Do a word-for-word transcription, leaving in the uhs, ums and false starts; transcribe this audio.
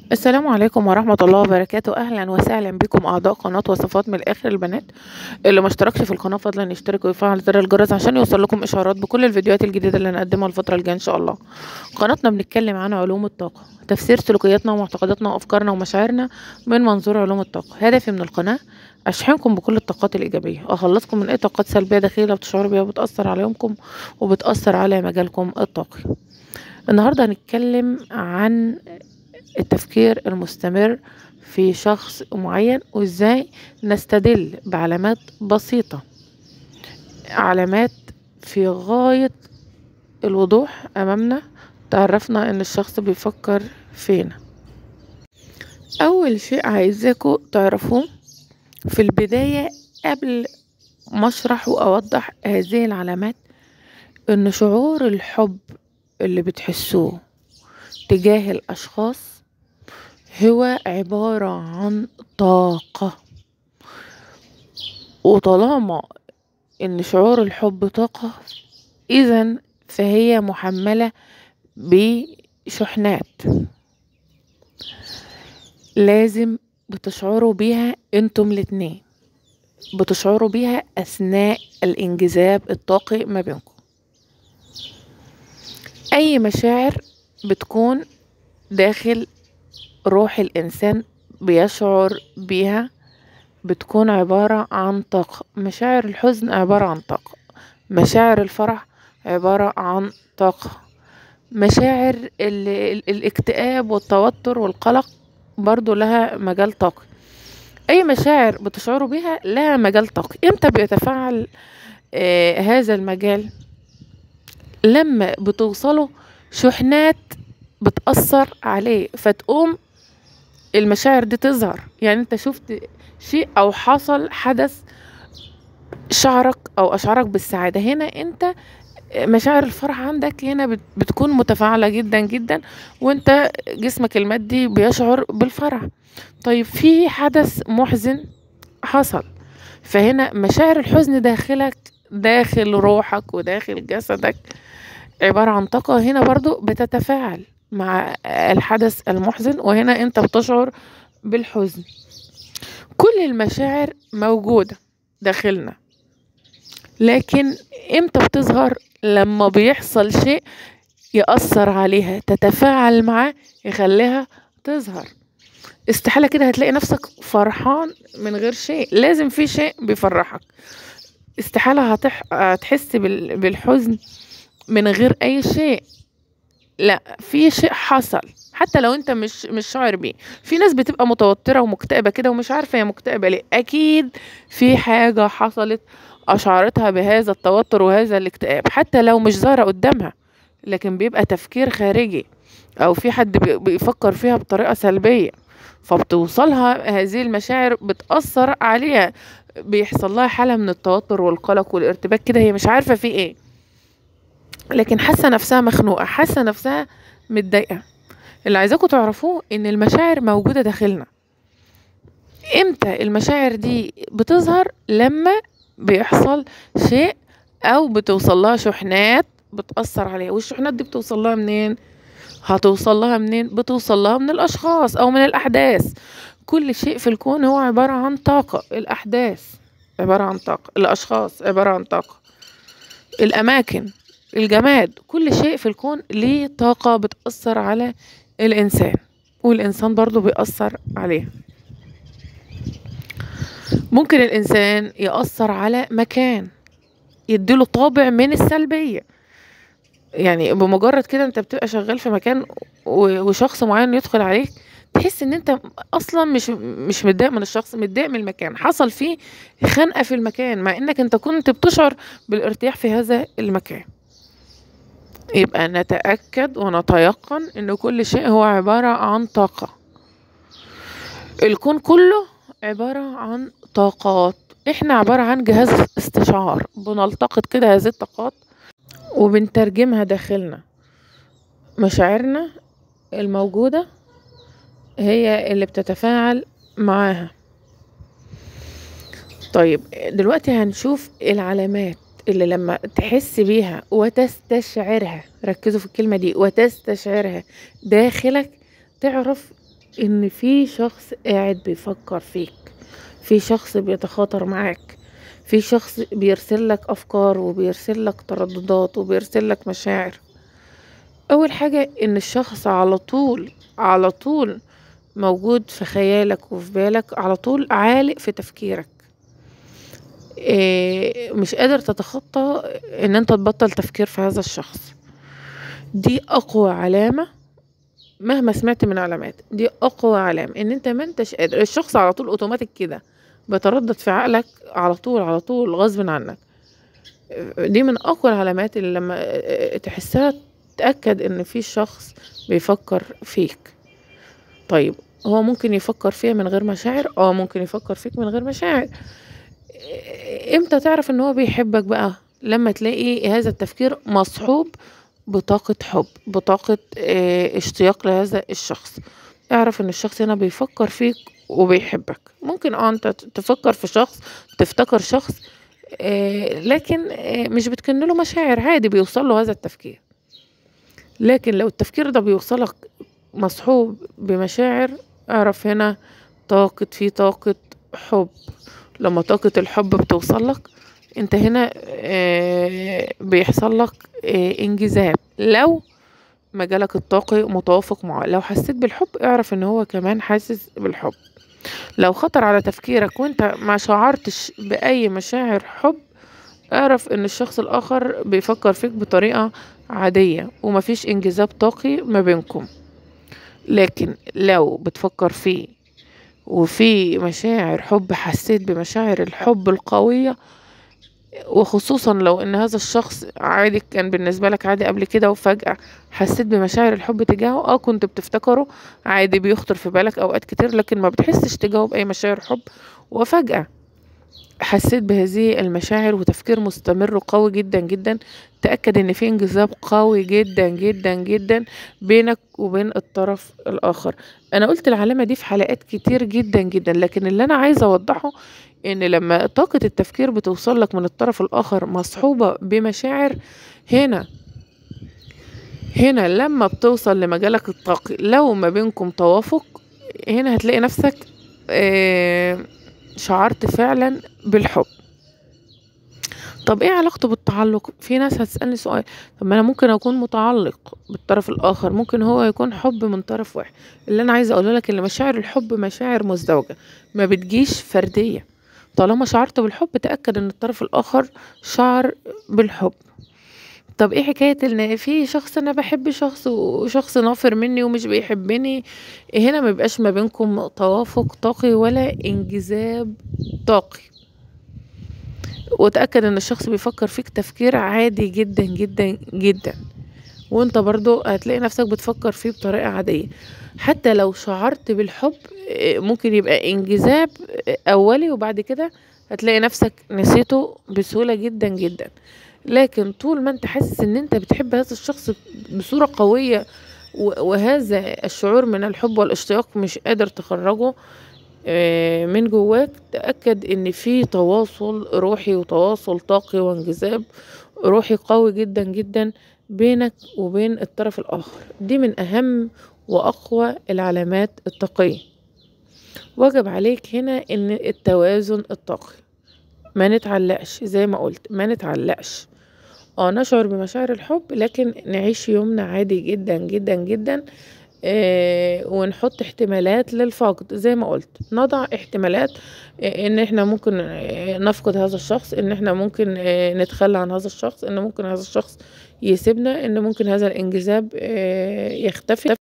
السلام عليكم ورحمة الله وبركاته. أهلا وسهلا بكم أعضاء قناة وصفات من الآخر البنات. اللي ما اشتركش في القناة فضلا يشترك ويفعل زر الجرس عشان يوصل لكم إشعارات بكل الفيديوهات الجديدة اللي هنقدمها الفترة الجاية إن شاء الله. قناتنا بنتكلم عن علوم الطاقة، تفسير سلوكياتنا ومعتقداتنا وأفكارنا ومشاعرنا من منظور علوم الطاقة. هدفي من القناة أشحنكم بكل الطاقات الإيجابية، أخلصكم من أي طاقات سلبية داخلية بتشعروا بيها وبتأثر على يومكم وبتأثر على مجالكم الطاقي. النهاردة هنتكلم عن التفكير المستمر في شخص معين وازاي نستدل بعلامات بسيطة، علامات في غاية الوضوح امامنا تعرفنا ان الشخص بيفكر فينا. اول شيء عايزاكم تعرفوه في البداية قبل ما اشرح واوضح هذه العلامات، ان شعور الحب اللي بتحسوه تجاه الاشخاص هو عبارة عن طاقة، وطالما ان شعور الحب طاقة اذا فهي محملة بشحنات لازم بتشعروا بيها انتم الاتنين، بتشعروا بيها اثناء الانجذاب الطاقي ما بينكم. اي مشاعر بتكون داخل روح الانسان بيشعر بيها بتكون عبارة عن طاقة. مشاعر الحزن عبارة عن طاقة، مشاعر الفرح عبارة عن طاقة، مشاعر ال ال الاكتئاب والتوتر والقلق برضو لها مجال طاقي. اي مشاعر بتشعروا بيها لها مجال طاقي. امتى بيتفاعل آه هذا المجال؟ لما بتوصلوا شحنات بتأثر عليه فتقوم المشاعر دي تظهر. يعني انت شفت شيء او حصل حدث شعرك او اشعرك بالسعادة، هنا انت مشاعر الفرح عندك هنا بتكون متفاعلة جدا جدا وانت جسمك المادي بيشعر بالفرح. طيب في حدث محزن حصل، فهنا مشاعر الحزن داخلك داخل روحك وداخل جسدك عبارة عن طاقة، هنا برضو بتتفاعل مع الحدث المحزن وهنا انت بتشعر بالحزن. كل المشاعر موجودة داخلنا، لكن امتى بتظهر؟ لما بيحصل شيء يأثر عليها تتفاعل معاه يخليها تظهر. استحالة كده هتلاقي نفسك فرحان من غير شيء، لازم في شيء بيفرحك. استحالة هتح... هتحس بال... بالحزن من غير اي شيء، لا في شيء حصل حتى لو انت مش مش شاعر بيه. في ناس بتبقى متوترة ومكتئبة كده ومش عارفة هي مكتئبة ليه، اكيد في حاجة حصلت اشعرتها بهذا التوتر وهذا الاكتئاب حتى لو مش ظاهرة قدامها، لكن بيبقى تفكير خارجي او في حد بيفكر فيها بطريقة سلبية فبتوصلها هذه المشاعر بتأثر عليها، بيحصل لها حالة من التوتر والقلق والارتباك كده، هي مش عارفة في ايه لكن حاسة نفسها مخنوقة، حاسة نفسها متضايقة. اللي عايزاكم تعرفوه ان المشاعر موجودة داخلنا. امتى المشاعر دي بتظهر؟ لما بيحصل شيء او بتوصل لها شحنات بتأثر عليها. والشحنات دي بتوصل لها منين؟ هتوصل لها منين؟ بتوصل لها من الاشخاص او من الاحداث. كل شيء في الكون هو عبارة عن طاقة. الاحداث عبارة عن طاقة، الاشخاص عبارة عن طاقة، الاماكن، الجماد، كل شيء في الكون ليه طاقة بتأثر على الإنسان والإنسان برضو بيأثر عليه. ممكن الإنسان يأثر على مكان يديله طابع من السلبية، يعني بمجرد كده انت بتبقى شغال في مكان وشخص معين يدخل عليك تحس ان انت اصلا مش مش متضايق من الشخص، متضايق من المكان، حصل فيه خنقة في المكان مع انك انت كنت بتشعر بالارتياح في هذا المكان. يبقى نتأكد ونتيقن ان كل شيء هو عبارة عن طاقة. الكون كله عبارة عن طاقات، احنا عبارة عن جهاز استشعار بنلتقط كده هذه الطاقات وبنترجمها داخلنا. مشاعرنا الموجودة هي اللي بتتفاعل معاها. طيب دلوقتي هنشوف العلامات اللي لما تحس بيها وتستشعرها، ركزوا في الكلمة دي، وتستشعرها داخلك تعرف ان في شخص قاعد بيفكر فيك، في شخص بيتخاطر معاك، في شخص بيرسل لك افكار وبيرسل لك ترددات وبيرسل لك مشاعر. اول حاجة ان الشخص على طول على طول موجود في خيالك وفي بالك، على طول عالق في تفكيرك. إيه، مش قادر تتخطى ان انت تبطل تفكير في هذا الشخص. دي اقوى علامة مهما سمعت من علامات، دي اقوى علامة ان انت ما انتش قادر. الشخص على طول اوتوماتيك كده بيتردد في عقلك على طول على طول غصب عنك. دي من اقوى العلامات اللي لما تحسها تأكد ان في شخص بيفكر فيك. طيب هو ممكن يفكر فيها من غير مشاعر؟ اه ممكن يفكر فيك من غير مشاعر. امتى تعرف ان هو بيحبك بقى؟ لما تلاقي هذا التفكير مصحوب بطاقة حب، بطاقة اه اشتياق لهذا الشخص. اعرف ان الشخص هنا بيفكر فيك وبيحبك. ممكن اه انت تفكر في شخص، تفتكر شخص، اه لكن اه مش بتكن له مشاعر، عادي بيوصل له هذا التفكير. لكن لو التفكير ده بيوصلك مصحوب بمشاعر، اعرف هنا طاقة في طاقة حب. لما طاقة الحب بتوصلك انت هنا اه بيحصل لك اه انجذاب. لو مجالك الطاقي متوافق معاه، لو حسيت بالحب اعرف ان هو كمان حاسس بالحب. لو خطر على تفكيرك وانت ما شعرتش بأي مشاعر حب، اعرف ان الشخص الاخر بيفكر فيك بطريقة عادية ومفيش انجذاب طاقي ما بينكم. لكن لو بتفكر فيه وفي مشاعر حب، حسيت بمشاعر الحب القوية، وخصوصا لو ان هذا الشخص عادي كان بالنسبة لك عادي قبل كده وفجأة حسيت بمشاعر الحب تجاهه، اه كنت بتفتكره عادي بيخطر في بالك اوقات كتير لكن ما بتحسش تجاهه بأي مشاعر حب، وفجأة حسيت بهذه المشاعر وتفكير مستمر وقوي جدا جدا، تأكد ان في انجذاب قوي جدا جدا جدا بينك وبين الطرف الاخر. انا قلت العلامة دي في حلقات كتير جدا جدا، لكن اللي انا عايزة اوضحه ان لما طاقة التفكير بتوصل لك من الطرف الاخر مصحوبة بمشاعر، هنا هنا لما بتوصل لمجالك الطاقي لو ما بينكم توافق، هنا هتلاقي نفسك اه شعرت فعلا بالحب. طب ايه علاقته بالتعلق؟ في ناس هتسألني سؤال، طب ما انا ممكن اكون متعلق بالطرف الاخر، ممكن هو يكون حب من طرف واحد. اللي انا عايزه اقوله لك ان مشاعر الحب مشاعر مزدوجة، ما بتجيش فردية. طالما شعرت بالحب تأكد ان الطرف الاخر شعر بالحب. طب ايه حكاية ان في شخص انا بحب شخص وشخص نافر مني ومش بيحبني؟ هنا ما بيبقاش ما بينكم توافق طاقي ولا انجذاب طاقي. وتأكد ان الشخص بيفكر فيك تفكير عادي جدا جدا جدا، وانت برضو هتلاقي نفسك بتفكر فيه بطريقة عادية. حتى لو شعرت بالحب ممكن يبقى انجذاب اولي وبعد كده هتلاقي نفسك نسيته بسهولة جدا جدا. لكن طول ما انت حاسس ان انت بتحب هذا الشخص بصورة قوية، وهذا الشعور من الحب والاشتياق مش قادر تخرجه من جواك، تأكد ان في تواصل روحي وتواصل طاقي وانجذاب روحي قوي جدا جدا بينك وبين الطرف الآخر. دي من أهم وأقوى العلامات الطاقية. واجب عليك هنا ان التوازن الطاقي، ما نتعلقش زي ما قلت، ما نتعلقش. اه نشعر بمشاعر الحب لكن نعيش يومنا عادي جدا جدا جدا. آه ونحط احتمالات للفقد زي ما قلت، نضع احتمالات آه ان احنا ممكن آه نفقد هذا الشخص، ان احنا ممكن آه نتخلى عن هذا الشخص، ان ممكن هذا الشخص يسيبنا، ان ممكن هذا الانجذاب آه يختفي.